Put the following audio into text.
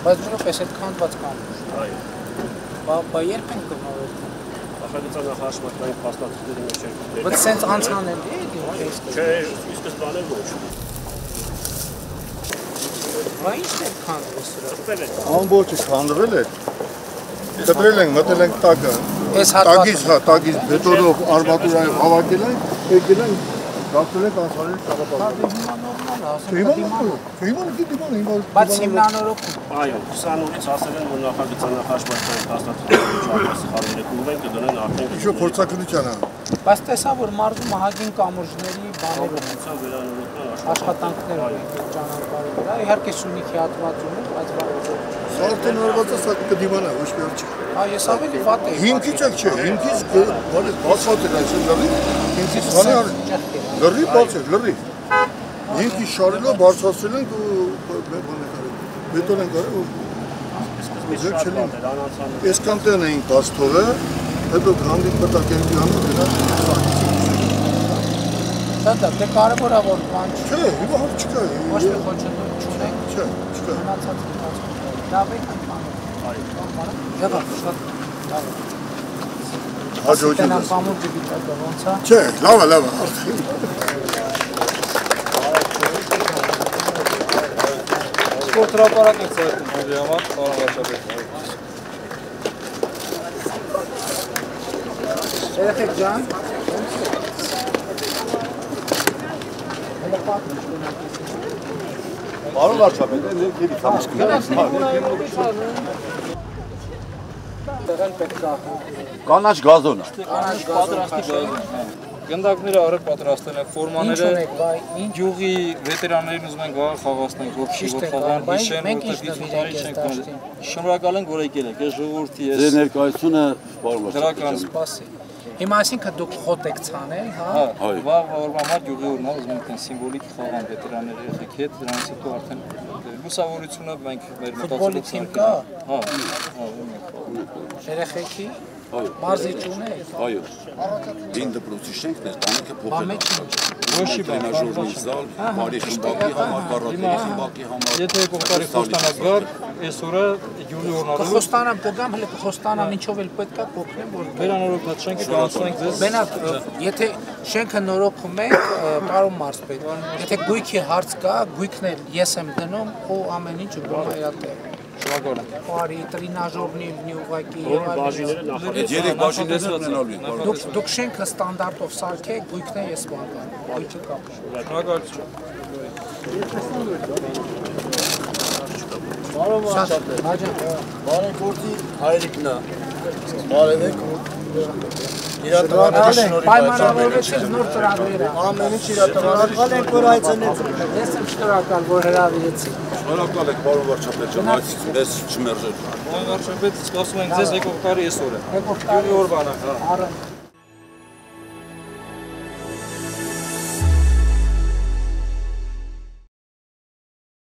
Բայց դուրս այդ քանդված կամուր։ Այո։ Բա երբ ենք կողմնորոշում։ Նախագծան նախաշխատային փաստաթղթերի մեջ է։ Բայց սենց անցանելի է Չէ, սկզբանե ոչ։ Բա ի՞նչ է քանդվել սրա։ Ամբողջը քանդվել է։ Տպրել ենք, մտել ենք տակը։ Այս հատվածը տակից բետոնով արմատուրայով հավաքել ենք, եկել ենք դարձել ենք անցարելի ճանապարհ։ Բայց հիմնանորոգում։ Այո, 28-ից ասել են, որ նախագծան նախաշխատային փաստաթղթերի սխալներ կուղեն կդնեն արդեն։ Ինչ փորձակնության է։ Բայց տեսա որ մարզում ահագին կամուրջների բաներ ունեն, վերանորոգման աշխատանքներ ունեն ճանապարհի վրա։ Իհարկե Սյունիքի հատվածում է, բայց Սա արդեն արված է, սա կդիմանա, ոչ մի չի։ Ես ավելի վատ եմ։ Հիմքից եք չէ, հիմքից բացված էր այսօր լրի, հիմքից հանի լրի բաց էր, լրի։ Հիմքից շարելով բարձրացրել ենք ու բետոն ենք արել ու ձեր չելին։ Այսքան տեն էինք բաց թողը, հետո հանդիք մտակերպի համար գնա Դա դե կարևոր է որ բան չէ, հիմա հատ չկա։ Ոչ մի խոչընդոտ չունենք։ Չէ, չկա։ Մնացած լավ է կան։ Եղա, շատ լավ է։ Հաջողություն։ Տենան կամուրջը գիտակը ոնց է։ Չէ, լավ է։ Sport հրապարակ եք ծայրում հողի համար, պարոն վարչապետ։ Երեխեք ջան։ Պարոն վարչապետ, ներքևից կանաչ գազոն է։ Գնդակները արել պատրաստել են, ֆորմաները յուղի վետերաններին ուզում են գաղ խաղացնենք, որ խաղան հիշեն, որտեղ դիզուտարի չենք կանել։ Շնորհակալ ենք, որ եկել եք, ես ժողովրդի ես։ Ձեր ներկայությունը, պարոն վարչապետ։ Սպասի։ Հիմա այսինքն դուք խոտ եք ցանել, հա։ Վաղ համար յուղի օրն ուզում ենք սիմվոլիկ խաղան վետերանների երեխեքի հետ, դրանից հետո արդեն լուսավորությունը մենք մեր ֆուտբոլի թիմ կա։ Հա։ Երեխեքի մարզի չունեք։ Այո։ Դին դպրոցի շենքն է, տանիքը փոխել է։ Ոչի բան, Տրենաժորի զալ, բարի խմբակի համար, կարատների խմբակի համար։ Եթե կողտարի խոստանակ գար, այսօրը յուղի օրնալու։ Կխոստանամ կգամ, հələ կխոստանամ ինչով էլ պետք է կօգնեմ, որ վերանորոգված շենքը կանցնենք ձեզ։ Մենակ եթե շենքը նորոգում եք, պարոն մարզպետ, եթե գույքի հարց կա, գույքն էլ ես եմ դնում ու ամեն ինչ գումարատեղ։ Շնորհակալ եմ։ Բարի տրինաժորնի ուղղակի եւ Այդ երեք բաժիններն ունենալու են։ Դուք շենքը ստանդարտով սարքեք, գույքն է ես բանկան։ Գույքը կա։ Շնորհակալություն։ Պարոն վարչապետ, բարեգործի հայրիկն է, բարևեք ու իրատվարների շնորհիվ Պայմանավորվեցիք նոր ծրագրերը։ ամեն ինչ իրատվարներ ենք, որ այցելեցիք։ Ես եմ շնորհակալ, որ հրավիրեցիք։ Շնորհակալ եք, պարոն վարչապետ, մեզ չմերժեք։ Պարոն վարչապետ, սպասում ենք ձեզ եկող տարի այսօրը։ Յուղի օրվանը։ Առը